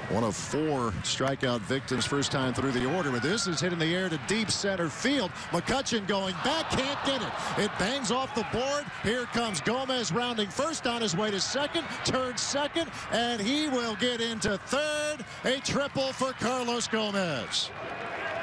One of 4 strikeout victims first time through the order, but this is hit in the air to deep center field. McCutchen going back, can't get it. It bangs off the board. Here comes Gomez rounding first on his way to second, turns second, and he will get into third. A triple for Carlos Gomez.